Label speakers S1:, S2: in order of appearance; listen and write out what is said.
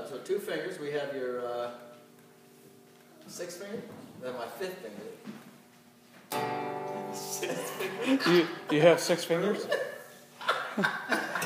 S1: so 2 fingers. We have your 6th finger. Then my 5th finger.
S2: 6th finger?
S3: You have 6 fingers?